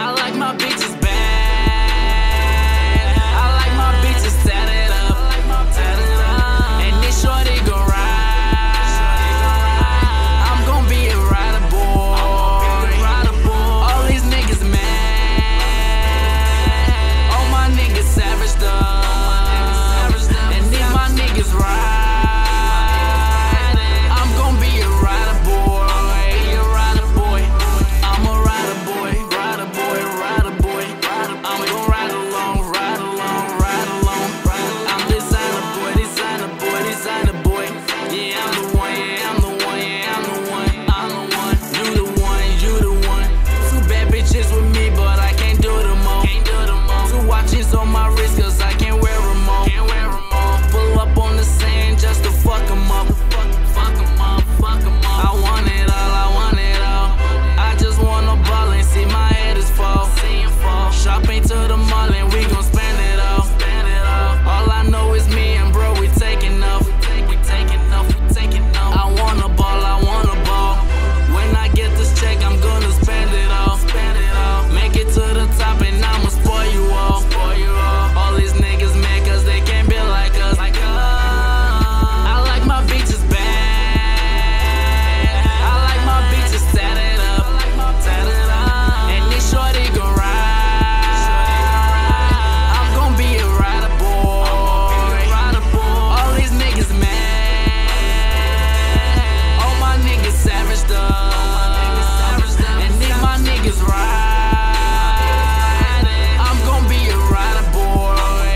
I like my bitches bad. I like my bitches tatted up. And this shorty gon' ride. I'm gon' be a rider boy. All these niggas mad. All my niggas savaged up. And these my niggas ride. I'm gon' be a rider boy. I'm a rider boy. I'm gon' ride along. I'm designer boy. Yeah, I'm the one. You the one. Two bad bitches with me, but I can't do them all. Two watches on my wrist, cause I can't wear them all. Pull up on the sand just to fuck them up. I want it all. I just wanna ball and see my head is fall. Shopping to the mall and we gon' spend it all. All I know is me and bro, we taking off. I wanna ball. When I get this check, I'm gonna spend it all. Make it to the top and I'ma spoil you all. All these niggas mad cause they can't be like us. I like my bitches bad. I like my bitches tatted up. And this shorty gon' ride. I'm gon' be a rider boy. All these niggas mad. All my niggas savaged up. And these my niggas ride. I'm gon' be a rider boy.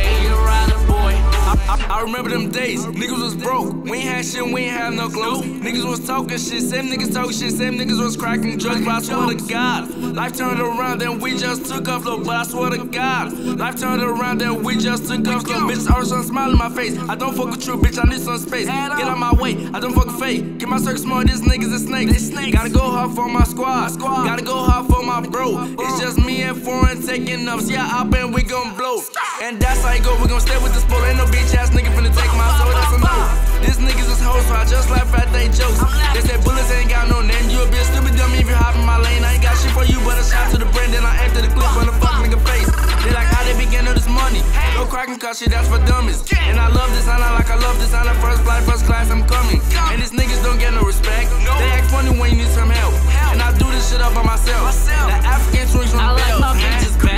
I remember them days, niggas was broke. We ain't had shit, we ain't have no clothes. Niggas was talking shit, same niggas talking shit, same niggas was cracking drugs. But I swear to God, life turned around, then we just took off slow. But I swear to God, life turned around, then we just took off slow. Bitches always some smile in my face. I don't fuck with you, bitch, I need some space. Get out my way, I don't fuck with fake. Get my circle small, these niggas is snakes. Gotta go hard for my squad. Gotta go hard for my bro. It's just me and foreign taking ups. Yeah, I bet we gon' blow. And that's how you go, we gon' stay with this pole. Ain't no bitch ass nigga finna take my soul, that's a no. These niggas is hoes, so I just laugh at they jokes. They say bullets ain't got no name. You a bitch, stupid dummy if you hop in my lane. I ain't got shit for you, but a shot to the brain. Then I aim to the clip on the fuck nigga face. They like how they begin to this money. No cracking cause shit, that's for dummies. And I love this, I like I love this. I first flight, first class, I'm coming. And these niggas don't get no respect. They act funny when you need some help. And I do this shit up by myself. The African swings from I like my bitches bad.